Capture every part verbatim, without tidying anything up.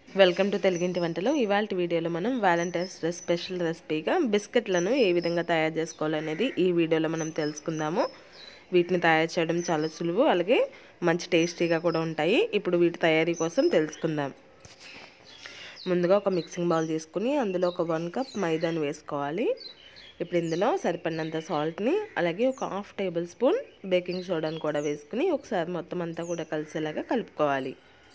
Welcome to తెలుగింటి వంటలు. ఇవాల్టి వీడియోలో మనం వ్యాలంటైన్స్ డే స్పెషల్ రెసిపీగా బిస్కెట్లను ఏ విధంగా తయారు చేసుకోవాలనేది ఈ వీడియోలో మనం తెలుసుకుందాము. వీటిని తయారు చేయడం చాలా సులువు, అలాగే మంచి టేస్టీగా కూడా ఉంటాయి. ఇప్పుడు వీటి తయారీ కోసం తెలుసుకుందాం. ముందుగా ఒక మిక్సింగ్ బౌల్ తీసుకుని అందులో ఒక వన్ కప్ మైదాని వేసుకోవాలి. ఇప్పుడు ఇందులో సరిపడినంత సాల్ట్ని, అలాగే ఒక హాఫ్ టేబుల్ స్పూన్ బేకింగ్ సోడాని కూడా వేసుకుని ఒకసారి మొత్తం అంతా కూడా కలిసేలాగా కలుపుకోవాలి.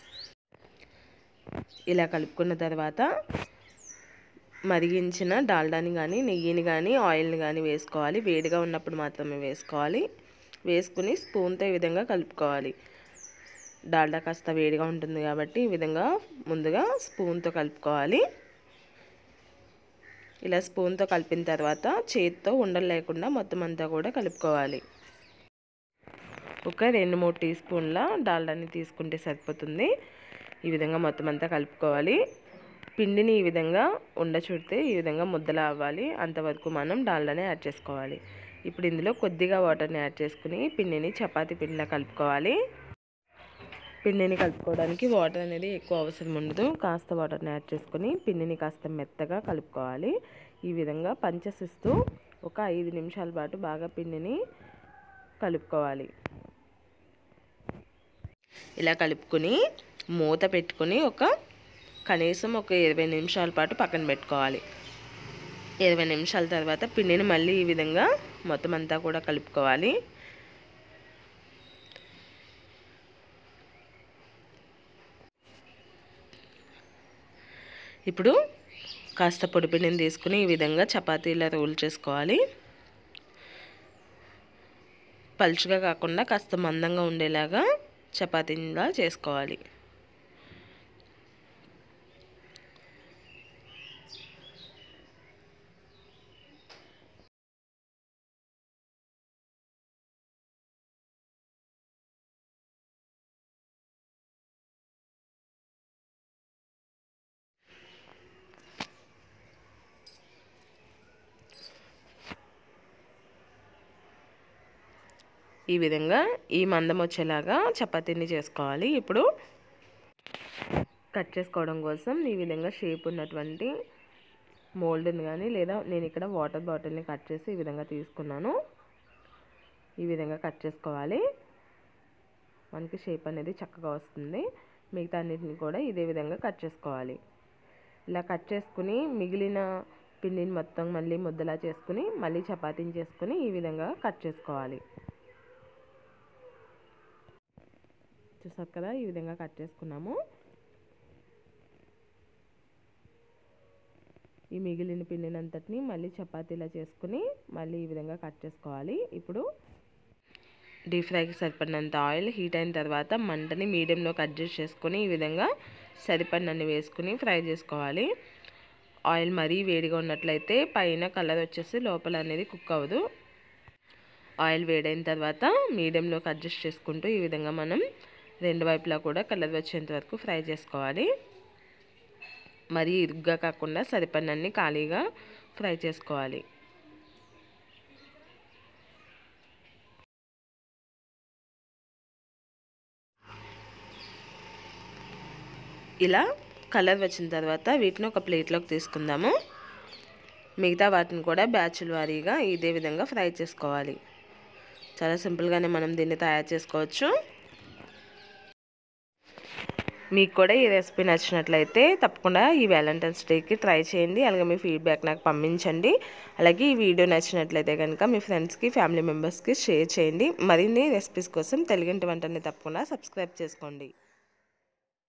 ఇలా కలుపుకున్న తర్వాత మరిగించిన డాల్డాని కానీ, నెయ్యిని కానీ, ఆయిల్ని కానీ వేసుకోవాలి. వేడిగా ఉన్నప్పుడు మాత్రమే వేసుకోవాలి. వేసుకుని స్పూన్తో ఈ విధంగా కలుపుకోవాలి. డాల్డా కాస్త వేడిగా ఉంటుంది కాబట్టి ఈ విధంగా ముందుగా స్పూన్తో కలుపుకోవాలి. ఇలా స్పూన్తో కలిపిన తర్వాత చేతితో ఉండలు లేకుండా మొత్తం అంతా కూడా కలుపుకోవాలి. ఒక రెండు మూడు టీ స్పూన్ల డాల్డాని తీసుకుంటే సరిపోతుంది. ఈ విధంగా మొత్తం అంతా కలుపుకోవాలి. పిండిని ఈ విధంగా ఉండ చుడితే ఈ విధంగా ముద్దలా అవ్వాలి. అంతవరకు మనం డాల్డాని యాడ్ చేసుకోవాలి. ఇప్పుడు ఇందులో కొద్దిగా వాటర్ని యాడ్ చేసుకుని పిండిని చపాతీ పిండిలా కలుపుకోవాలి. పిండిని కలుపుకోవడానికి వాటర్ అనేది ఎక్కువ అవసరం ఉండదు. కాస్త వాటర్ని యాడ్ చేసుకుని పిండిని కాస్త మెత్తగా కలుపుకోవాలి. ఈ విధంగా పంచసిస్తూ ఒక ఐదు నిమిషాల పాటు బాగా పిండిని కలుపుకోవాలి. ఇలా కలుపుకొని మూత పెట్టుకుని ఒక కనీసం ఒక ఇరవై నిమిషాల పాటు పక్కన పెట్టుకోవాలి. ఇరవై నిమిషాల తర్వాత పిండిని మళ్ళీ ఈ విధంగా మొత్తం అంతా కూడా కలుపుకోవాలి. ఇప్పుడు కాస్త పొడి పిండిని తీసుకుని ఈ విధంగా చపాతీలా రోల్ చేసుకోవాలి. పలుచగా కాకుండా కాస్త మందంగా ఉండేలాగా చపాతీలా చేసుకోవాలి. ఈ విధంగా ఈ మందం వచ్చేలాగా చపాతీని చేసుకోవాలి. ఇప్పుడు కట్ చేసుకోవడం కోసం ఈ విధంగా షేప్ ఉన్నటువంటి మోల్డ్ని కానీ, లేదా నేను ఇక్కడ వాటర్ బాటిల్ని కట్ చేసి ఈ విధంగా తీసుకున్నాను. ఈ విధంగా కట్ చేసుకోవాలి. మనకి షేప్ అనేది చక్కగా వస్తుంది. మిగతా అన్నిటిని కూడా ఇదే విధంగా కట్ చేసుకోవాలి. ఇలా కట్ చేసుకుని మిగిలిన పిండిని మొత్తం మళ్ళీ ముద్దలా చేసుకుని మళ్ళీ చపాతీని చేసుకుని ఈ విధంగా కట్ చేసుకోవాలి. చూసారు కదా, ఈ విధంగా కట్ చేసుకున్నాము. ఈ మిగిలిన పిండిని అంతటిని మళ్ళీ చపాతీలా చేసుకుని మళ్ళీ ఈ విధంగా కట్ చేసుకోవాలి. ఇప్పుడు డీప్ ఫ్రైకి సరిపడినంత ఆయిల్ హీట్ అయిన తర్వాత మంటని మీడియంలోకి అడ్జస్ట్ చేసుకొని ఈ విధంగా సరిపడినన్ని వేసుకుని ఫ్రై చేసుకోవాలి. ఆయిల్ మరీ వేడిగా ఉన్నట్లయితే పైన కలర్ వచ్చేసి లోపల అనేది కుక్ అవ్వదు. ఆయిల్ వేడైన తర్వాత మీడియంలోకి అడ్జస్ట్ చేసుకుంటూ ఈ విధంగా మనం రెండు వైపులా కూడా కలర్ వచ్చేంత వరకు ఫ్రై చేసుకోవాలి. మరీ ఇరుగ్గా కాకుండా సరిపడినన్ని ఖాళీగా ఫ్రై చేసుకోవాలి. ఇలా కలర్ వచ్చిన తర్వాత వీటిని ఒక ప్లేట్లోకి తీసుకుందాము. మిగతా వాటిని కూడా బ్యాచుల వారీగా ఇదే విధంగా ఫ్రై చేసుకోవాలి. చాలా సింపుల్గానే మనం దీన్ని తయారు చేసుకోవచ్చు. మీకు కూడా ఈ రెసిపీ నచ్చినట్లయితే తప్పకుండా ఈ వ్యాలంటైన్స్ డేకి ట్రై చేయండి. అలాగే మీ ఫీడ్బ్యాక్ నాకు పంపించండి. అలాగే ఈ వీడియో నచ్చినట్లయితే కనుక మీ ఫ్రెండ్స్కి, ఫ్యామిలీ మెంబర్స్కి షేర్ చేయండి. మరిన్ని రెసిపీస్ కోసం తెలుగింటి వంటని తప్పకుండా సబ్స్క్రైబ్ చేసుకోండి.